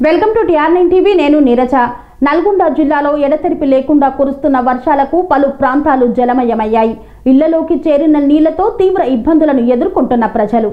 Welcome to Tr9 Tv. నేను నీరజ. నల్గొండ జిల్లాలో ఎడతెరిపి లేకుండా కురుస్తున్న వర్షాలకు పలు ప్రాంతాలు జలమయమయ్యాయి. ఇళ్లలోకి చేరిన నీళ్లతో తీవ్ర ఇబ్బందులను ఎదుర్కొంటున్న ప్రజలు.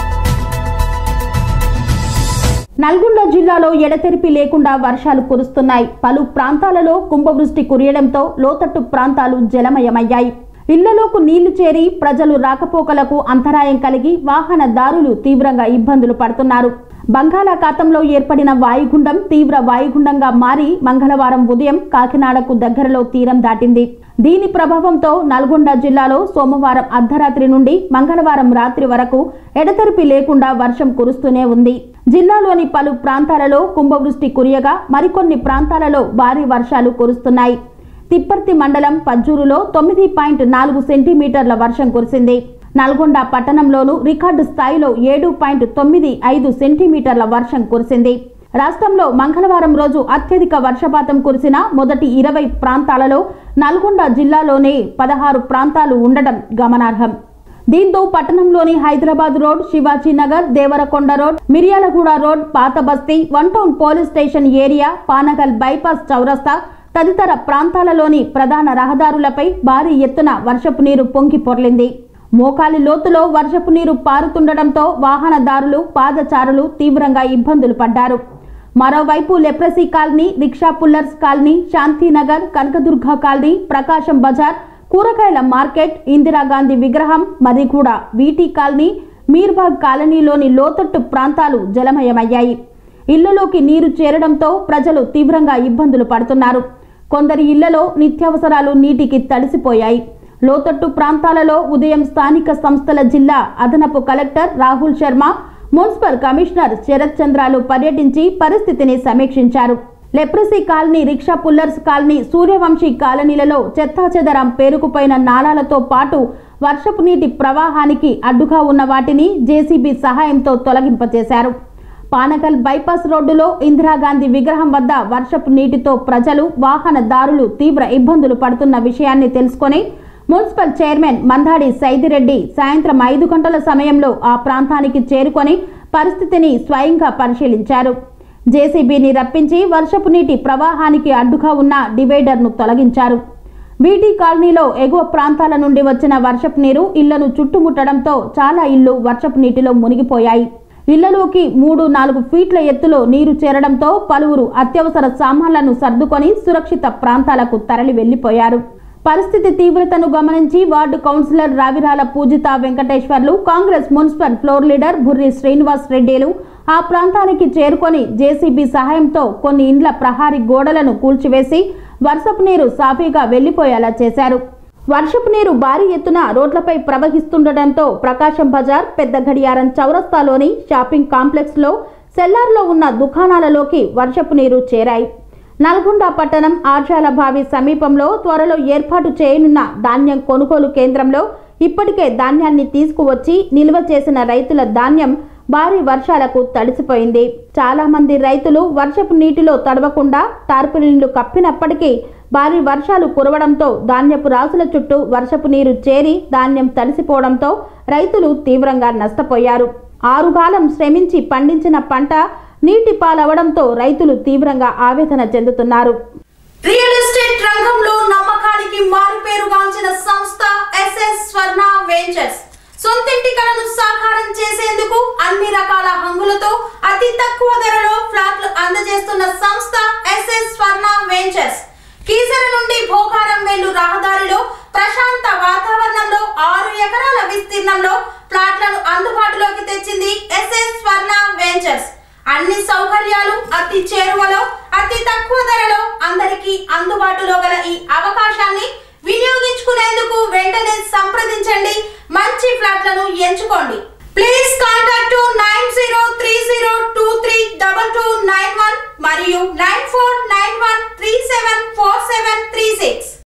నల్గొండ జిల్లాలో ఎడతెరిపి లేకుండా వర్షాలు కురుస్తున్నాయి. పలు ప్రాంతాలలో కుంభవృష్టి కురియడంతో లోతట్టు ప్రాంతాలు జలమయమయ్యాయి. ఇళ్లలోకి నీళ్లు చేరి ప్రజలు రాకపోకలకు అంతరాయం కలిగి వాహనదారులు తీవ్రంగా ఇబ్బందులు పడుతున్నారు. బంగాళాఖాతంలో ఏర్పడిన వాయుగుండం తీవ్ర వాయుగుండంగా మారి మంగళవారం ఉదయం కాకినాడకు దగ్గరలో తీరం దాటింది. దీని ప్రభావంతో నల్గొండ జిల్లాలో సోమవారం అర్ధరాత్రి నుండి మంగళవారం రాత్రి వరకు ఎడతెరిపి లేకుండా వర్షం కురుస్తూనే ఉంది. జిల్లాలోని పలు ప్రాంతాలలో కుంభవృష్టి కురియగా మరికొన్ని ప్రాంతాలలో భారీ వర్షాలు కురుస్తున్నాయి. తిప్పర్తి మండలం పజ్జూరులో 9.4 సెంటీమీటర్ల వర్షం కురిసింది. నల్గొండ పట్టణంలోనూ రికార్డు స్థాయిలో 7.95 సెంటీమీటర్ల వర్షం కురిసింది. రాష్ట్రంలో మంగళవారం రోజు అత్యధిక వర్షపాతం కురిసిన మొదటి 20 ప్రాంతాలలో నల్గొండ జిల్లాలోనే 16 ప్రాంతాలు ఉండడం గమనార్హం. దీంతో పట్టణంలోని Hyderabad road, Shivajinagar, Devarakonda road, Miryalaguda road, పాత బస్తీ, one town police station area, Panagal bypass చౌరస్తా తదితర ప్రాంతాలలోని ప్రధాన రహదారులపై భారీ ఎత్తున వర్షపు నీరు పొంగి పొర్లింది. మోకాలి లోతులో వర్షపు నీరు పారుతుండటంతో వాహనదారులు, పాదచారులు తీవ్రంగా ఇబ్బందులు పడ్డారు. మరోవైపు leprosy colony, rickshaw pullers colony, Shantinagar, Kanakadurga colony, Prakasam Bazar, కూరగాయల మార్కెట్, ఇందిరాగాంధీ విగ్రహం, మరిగూడ, వీటీ కాలనీ, మీర్బాగ్ కాలనీలోని లోతట్టు ప్రాంతాలు జలమయమయ్యాయి. ఇళ్లలోకి నీరు చేరడంతో ప్రజలు తీవ్రంగా ఇబ్బందులు పడుతున్నారు. కొందరి ఇళ్లలో నిత్యావసరాలు నీటికి తడిసిపోయాయి. లోతట్టు ప్రాంతాలలో ఉదయం స్థానిక సంస్థల జిల్లా అదనపు collector Rahul Sharma, municipal commissioner Sharath Chandralu పర్యటించి పరిస్థితిని సమీక్షించారు. Leprosy colony, rickshaw pullers colony, Suryavamshi కాలనీలలో చెత్తాచెదరం పేరుకుపోయిన నాలాలతో పాటు వర్షపు నీటి ప్రవాహానికి అడ్డుగా ఉన్న వాటిని జేసీబీ సహాయంతో తొలగింపచేశారు. పానగల్ బైపాస్ రోడ్డులో ఇందిరాగాంధీ విగ్రహం వద్ద వర్షపు నీటితో ప్రజలు, వాహనదారులు తీవ్ర ఇబ్బందులు పడుతున్న విషయాన్ని తెలుసుకొని మున్సిపల్ చైర్మన్ మందాడి సైదిరెడ్డి సాయంత్రం 5 గంటల సమయంలో ఆ ప్రాంతానికి చేరుకొని పరిస్థితిని స్వయంగా పరిశీలించారు. జేసీబీని రప్పించి వర్షపు నీటి ప్రవాహానికి అడ్డుగా ఉన్న డివైడర్ను తొలగించారు. వీటీ కాలనీలో ఎగువ ప్రాంతాల నుండి వచ్చిన వర్షపు నీరు ఇళ్లను చుట్టుముట్టడంతో చాలా ఇళ్లు వర్షపు నీటిలో మునిగిపోయాయి. ఇళ్లలోకి 3-4 ఫీట్ల ఎత్తులో నీరు చేరడంతో పలువురు అత్యవసర సామాన్లను సర్దుకొని సురక్షిత ప్రాంతాలకు తరలి వెళ్లిపోయారు. పరిస్థితి తీవ్రతను గమనించి ward councillor Raviraala Pujitha Venkateswarlu, Congress municipal floor leader Burri Srinivas రెడ్డిలు ఆ ప్రాంతానికి చేరుకొని జేసీబీ సహాయంతో కొన్ని ఇండ్ల ప్రహారీ గోడలను కూల్చివేసి వర్షపు నీరు సాఫీగా వెళ్లిపోయేలా చేశారు. వర్షపు నీరు భారీ ఎత్తున రోడ్లపై ప్రవహిస్తుండటంతో ప్రకాశం బజార్, పెద్ద గడియారం చౌరస్తాలోని షాపింగ్ కాంప్లెక్స్ లో, సెల్లార్లో ఉన్న దుకాణాలలోకి వర్షపు నీరు చేరాయి. నల్గొండ పట్టణం ఆర్షాల బావి సమీపంలో త్వరలో ఏర్పాటు చేయనున్న ధాన్యం కొనుగోలు కేంద్రంలో ఇప్పటికే ధాన్యాన్ని తీసుకువచ్చి నిల్వ చేసిన రైతుల ధాన్యం భారీ వర్షాలకు తడిసిపోయింది. చాలా మంది రైతులు వర్షపు నీటిలో తడవకుండా టార్పాలిన్లు కప్పినప్పటికీ భారీ వర్షాలు కురవడంతో ధాన్యపు రాసుల చుట్టూ వర్షపు నీరు చేరి ధాన్యం తడిసిపోవడంతో రైతులు తీవ్రంగా నష్టపోయారు. 6 కాలం శ్రమించి పండించిన పంట నీటి పాలవడంతో రైతులు తీవ్రంగా ఆవేదన చెందుతున్నారు. రియల్ ఎస్టేట్ రంగంలో నమ్మకానికి మారుపేరుగాంచిన సంస్థ ఎస్ఎస్ స్వర్ణ వెంచర్స్ సొంతింటి కలను సాకారం చేసేందుకు అన్ని రకాల హంగులతో అతి తక్కువ ధరలో ఫ్లాట్లు అందజేస్తున్న సంస్థ ఎస్ఎస్ స్వర్ణ వెంచర్స్. కీసర నుండి భోగారం వెళ్ళు రహదారిలో ప్రశాంత వాతావరణంలో 6 ఎకరాల విస్తీర్ణంలో ఫ్లాట్లను అందుబాటులోకి తెచ్చింది ఎస్ఎస్ స్వర్ణ వెంచర్స్. అన్ని సౌకర్యాలు అతి చేరువలో, అతి తక్కువ ధరలో అందరికీ అందుబాటులో గల ఈ అవకాశాన్ని వినియోగించుకునేందుకు